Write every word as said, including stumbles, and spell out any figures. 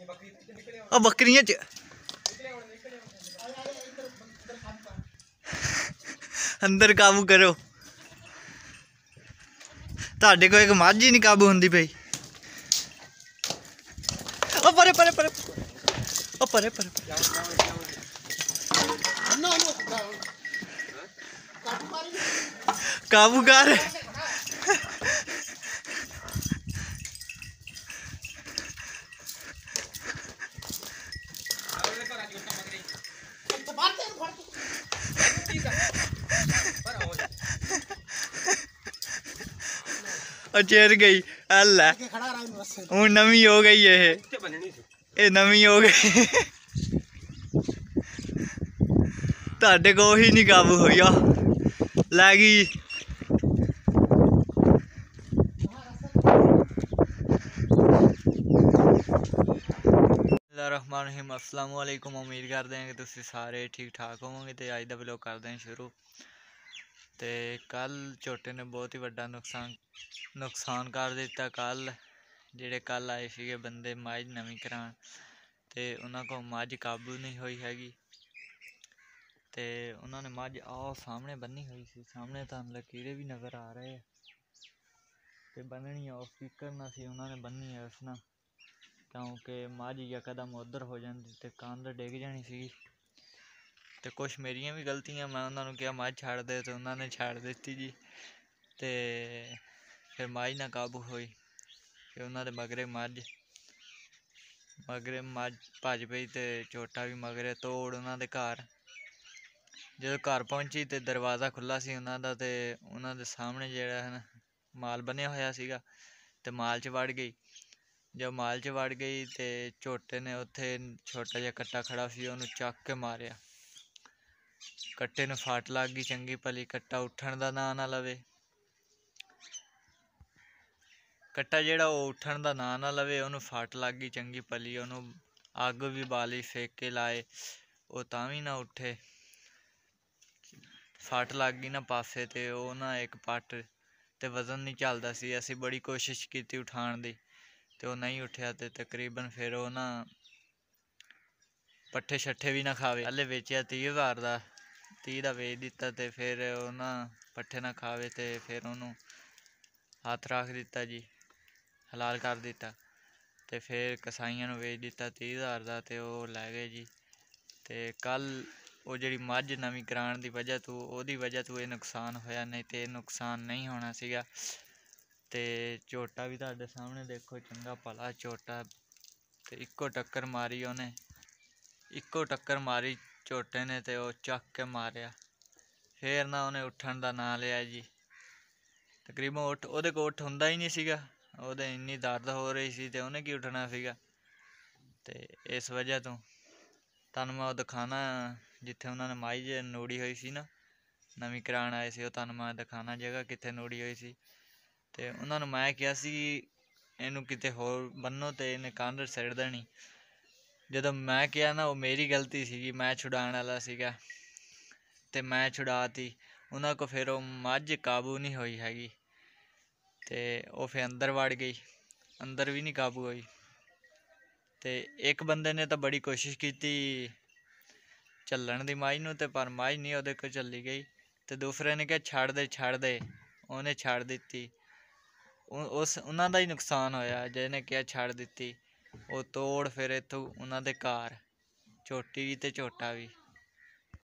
ओ बकरियां च अंदर काबू करो। ਤੁਹਾਡੇ को एक मझ ही नहीं काबू होंदी पई। ओ परे परे परे ओ परे परे काबू कर। चेर गई हल हूँ नवी हो गई ये ये नवी हो गई। ताडे को ही नहीं काबू हो गया लैगी। रहमान रहीम अस्सलाम वालेकुम। उम्मीद करते हैं कि तुम सारे ठीक ठाक होवोगे। तो अज का व्लॉग करते हैं शुरू। तो कल झोटे ने बहुत ही बड़ा नुकसान नुकसान कर दिता। कल जेडे कल आए थे बंदे मझ नवी करान तो उन्होंने को मझ काबू नहीं हुई हैगी। तो उन्होंने मझ आओ सामने बनी हुई सी। सामने तो लकीरे भी नज़र आ रहे तो बननी उस स्पीकर ना सी उन्होंने बननी है उसना, क्योंकि मझ यकदम उधर हो जाती तो कंध डिग जानी सी। तो कुछ मेरिया भी गलतियां, मैं उन्होंने कहा मझ छड़ दे तो उन्होंने छड़ दी जी। तो फिर मझ ना काबू हुई। फिर उन्होंने मगरे मझ मगरे मझ भज पई तो झोटा भी मगरे तोड़ उन्होंने घर। जो घर पहुंची तो दरवाज़ा खुला सी उन्होंने, तो उन्होंने सामने जोड़ा है माल बनिया होया सीगा तो माल च वड़ गई। जब माल च वड़ गई तो झोटे ने उत्थे छोटा जिहा कट्टा खड़ा सी उन्होंने चक के मारिया। कट्टे नूं फट लग गई चंगी भली। कट्टा उठण दा नां ना लवे। कट्टा जिहड़ा वो उठण दा नां ना लवे, उन्होंने फट लग गई चंगी भली। उन्होंने अग भी बाली सेके लाए वो तां भी ना उठे। फट लग गई ना पासे तो वो ना एक पट तो वजन नहीं चलता सी। असी बड़ी कोशिश की उठाण दी तो वो नहीं उठा। तो तकरीबन फिर वो ना पट्ठे शट्ठे भी ना खावे। हले वेचिया तीह हज़ार का, तीह का वेच दिता। तो फिर वो ना पट्ठे ना खावे तो फिर उन्होंने हथ रख दिता जी, हलाल कर दिता। तो फिर कसाइयां नूं वेच दिता तीह हज़ार का तो वो लै गए जी। तो कल वो जी मझ नवी कराने की वजह तो वही वजह तो ये नुकसान होया, नहीं तो नुकसान नहीं होना सीगा। तो झोटा भी तुहाडे सामने देखो चंगा भला झोटा। तो इक्को टक्कर मारी उन्हें, इक्को टक्कर मारी झोटे ने तो वो चक के मारिया। फिर ना उन्हें उठण का नां लिया जी। तकरीबन उठ वो को उठ हुंदा ही नहीं सीगा, वो इन्नी दर्द हो रही सी तो उन्हें की उठना सीगा। तो इस वजह तो तुहानूं मैं दिखाना जिथे उन्होंने मझ नोड़ी हुई सी ना, नवी करान आए थे। तुहानूं मैं दिखाना जगह कित्थे नोड़ी हुई सी। तो उन्होंने मैं कहा सी इनू किते होर बन्नो तो इन्हें कंध सिड़ देनी। जदों मैं कहा ना वो मेरी गलती सी, मैं छुड़ाण वाला सीगा ते मैं छुड़ाती उन्होंने को। फिर वो मझ काबू नहीं हुई हैगी तो वो फिर अंदर वड़ गई, अंदर भी नहीं काबू हुई। तो एक बंदे ने तो बड़ी कोशिश की झल्लण की मझ नूं ते पर मझ नहीं उहदे कोल झल्ली गई। तो दूसरे ने कहा छड़ दे छड़ दे, उन्हें छड़ दी। उस उन्हों का ही नुकसान होया जिन्हें कहा छड़ दी। वो तोड़ फिर इतों उन्होंने घर झोटी भी तो झोटा भी।